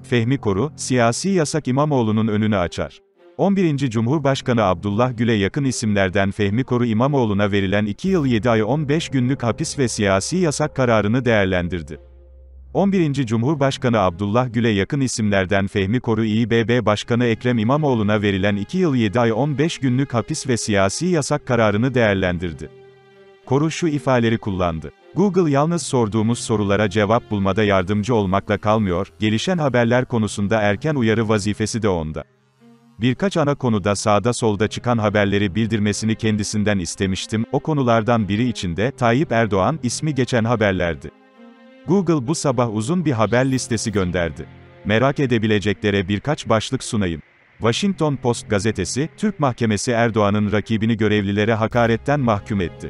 Fehmi Koru, siyasi yasak İmamoğlu'nun önünü açar. 11. Cumhurbaşkanı Abdullah Gül'e yakın isimlerden Fehmi Koru İmamoğlu'na verilen 2 yıl 7 ay 15 günlük hapis ve siyasi yasak kararını değerlendirdi. 11. Cumhurbaşkanı Abdullah Gül'e yakın isimlerden Fehmi Koru İBB Başkanı Ekrem İmamoğlu'na verilen 2 yıl 7 ay 15 günlük hapis ve siyasi yasak kararını değerlendirdi. Koru şu ifadeleri kullandı. Google yalnız sorduğumuz sorulara cevap bulmada yardımcı olmakla kalmıyor, gelişen haberler konusunda erken uyarı vazifesi de onda. Birkaç ana konuda sağda solda çıkan haberleri bildirmesini kendisinden istemiştim, o konulardan biri içinde Tayyip Erdoğan ismi geçen haberlerdi. Google bu sabah uzun bir haber listesi gönderdi. Merak edebileceklere birkaç başlık sunayım. Washington Post gazetesi, Türk mahkemesi Erdoğan'ın rakibini görevlilere hakaretten mahkum etti.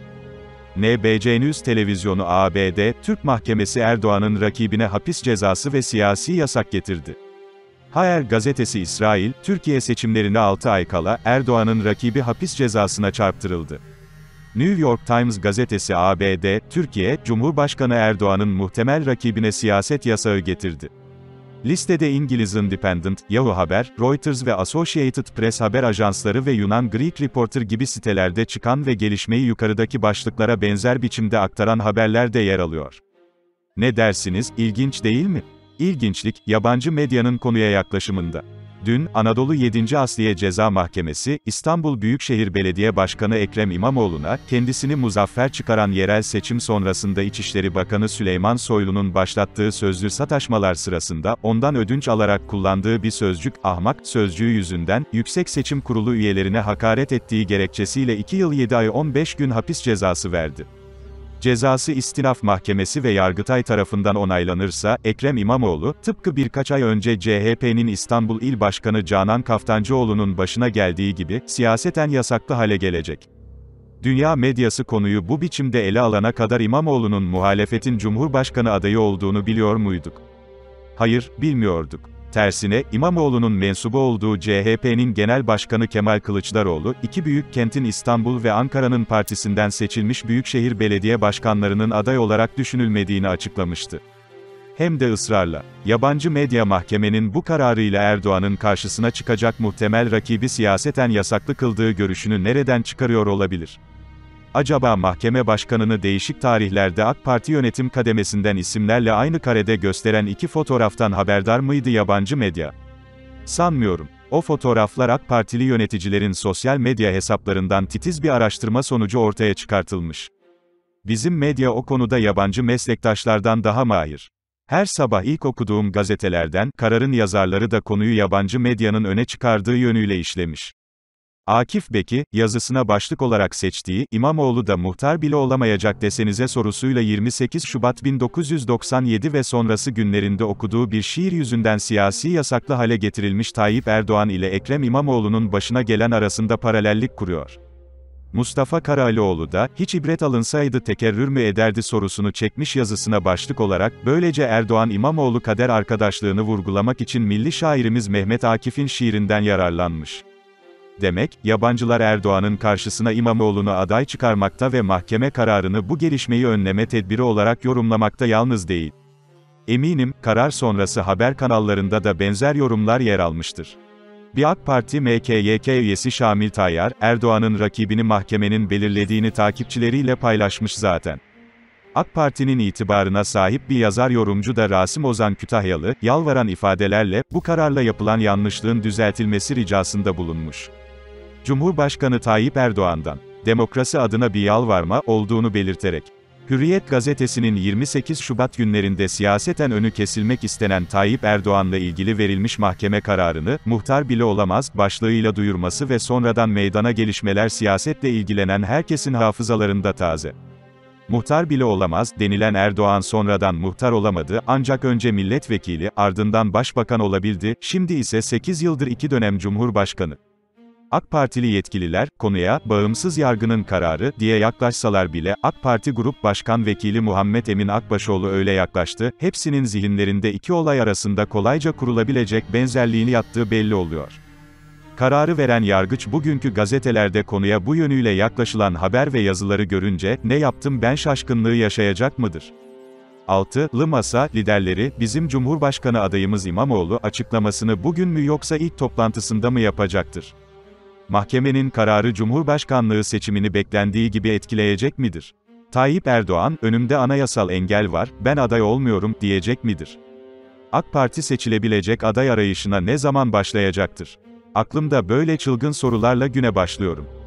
NBC News televizyonu ABD, Türk mahkemesi Erdoğan'ın rakibine hapis cezası ve siyasi yasak getirdi. Haber gazetesi İsrail, Türkiye seçimlerine 6 ay kala, Erdoğan'ın rakibi hapis cezasına çarptırıldı. New York Times gazetesi ABD, Türkiye, Cumhurbaşkanı Erdoğan'ın muhtemel rakibine siyaset yasağı getirdi. Listede İngiliz Independent, Yahoo Haber, Reuters ve Associated Press haber ajansları ve Yunan Greek Reporter gibi sitelerde çıkan ve gelişmeyi yukarıdaki başlıklara benzer biçimde aktaran haberler de yer alıyor. Ne dersiniz, ilginç değil mi? İlginçlik, yabancı medyanın konuya yaklaşımında. Dün, Anadolu 7. Asliye Ceza Mahkemesi, İstanbul Büyükşehir Belediye Başkanı Ekrem İmamoğlu'na, kendisini muzaffer çıkaran yerel seçim sonrasında İçişleri Bakanı Süleyman Soylu'nun başlattığı sözlü sataşmalar sırasında, ondan ödünç alarak kullandığı bir sözcük, ahmak, sözcüğü yüzünden, Yüksek Seçim Kurulu üyelerine hakaret ettiği gerekçesiyle 2 yıl 7 ay 15 gün hapis cezası verdi. Cezası İstinaf Mahkemesi ve Yargıtay tarafından onaylanırsa, Ekrem İmamoğlu, tıpkı birkaç ay önce CHP'nin İstanbul İl Başkanı Canan Kaftancıoğlu'nun başına geldiği gibi, siyaseten yasaklı hale gelecek. Dünya medyası konuyu bu biçimde ele alana kadar İmamoğlu'nun muhalefetin Cumhurbaşkanı adayı olduğunu biliyor muyduk? Hayır, bilmiyorduk. Tersine, İmamoğlu'nun mensubu olduğu CHP'nin Genel Başkanı Kemal Kılıçdaroğlu, iki büyük kentin İstanbul ve Ankara'nın partisinden seçilmiş büyükşehir belediye başkanlarının aday olarak düşünülmediğini açıklamıştı. Hem de ısrarla. Yabancı medya mahkemenin bu kararıyla Erdoğan'ın karşısına çıkacak muhtemel rakibi siyaseten yasaklı kıldığı görüşünü nereden çıkarıyor olabilir? Acaba mahkeme başkanını değişik tarihlerde AK Parti yönetim kademesinden isimlerle aynı karede gösteren iki fotoğraftan haberdar mıydı yabancı medya? Sanmıyorum. O fotoğraflar AK Partili yöneticilerin sosyal medya hesaplarından titiz bir araştırma sonucu ortaya çıkartılmış. Bizim medya o konuda yabancı meslektaşlardan daha mahir. Her sabah ilk okuduğum gazetelerden, kararın yazarları da konuyu yabancı medyanın öne çıkardığı yönüyle işlemiş. Akif Beki, yazısına başlık olarak seçtiği, İmamoğlu da muhtar bile olamayacak desenize sorusuyla 28 Şubat 1997 ve sonrası günlerinde okuduğu bir şiir yüzünden siyasi yasaklı hale getirilmiş Tayyip Erdoğan ile Ekrem İmamoğlu'nun başına gelen arasında paralellik kuruyor. Mustafa Karalioğlu da, hiç ibret alınsaydı tekerrür mü ederdi sorusunu çekmiş yazısına başlık olarak, böylece Erdoğan-İmamoğlu kader arkadaşlığını vurgulamak için milli şairimiz Mehmet Akif'in şiirinden yararlanmış. Demek, yabancılar Erdoğan'ın karşısına İmamoğlu'nu aday çıkarmakta ve mahkeme kararını bu gelişmeyi önleme tedbiri olarak yorumlamakta yalnız değil. Eminim, karar sonrası haber kanallarında da benzer yorumlar yer almıştır. Bir AK Parti MKYK üyesi Şamil Tayyar, Erdoğan'ın rakibini mahkemenin belirlediğini takipçileriyle paylaşmış zaten. AK Parti'nin itibarına sahip bir yazar-yorumcu da Rasim Ozan Kütahyalı, yalvaran ifadelerle, bu kararla yapılan yanlışlığın düzeltilmesi ricasında bulunmuş. Cumhurbaşkanı Tayyip Erdoğan'dan, demokrasi adına bir yalvarma olduğunu belirterek, Hürriyet gazetesinin 28 Şubat günlerinde siyaseten önü kesilmek istenen Tayyip Erdoğan'la ilgili verilmiş mahkeme kararını, muhtar bile olamaz, başlığıyla duyurması ve sonradan meydana gelişmeler siyasetle ilgilenen herkesin hafızalarında taze. Muhtar bile olamaz, denilen Erdoğan sonradan muhtar olamadı, ancak önce milletvekili, ardından başbakan olabildi, şimdi ise 8 yıldır 2 dönem Cumhurbaşkanı. AK Partili yetkililer, konuya, bağımsız yargının kararı, diye yaklaşsalar bile, AK Parti Grup Başkan Vekili Muhammed Emin Akbaşoğlu öyle yaklaştı, hepsinin zihinlerinde iki olay arasında kolayca kurulabilecek benzerliğini yattığı belli oluyor. Kararı veren yargıç bugünkü gazetelerde konuya bu yönüyle yaklaşılan haber ve yazıları görünce, ne yaptım ben şaşkınlığı yaşayacak mıdır? Altılı Masa liderleri, bizim Cumhurbaşkanı adayımız İmamoğlu açıklamasını bugün mü yoksa ilk toplantısında mı yapacaktır? Mahkemenin kararı Cumhurbaşkanlığı seçimini beklendiği gibi etkileyecek midir? Tayyip Erdoğan, önümde anayasal engel var, ben aday olmuyorum, diyecek midir? AK Parti seçilebilecek aday arayışına ne zaman başlayacaktır? Aklımda böyle çılgın sorularla güne başlıyorum.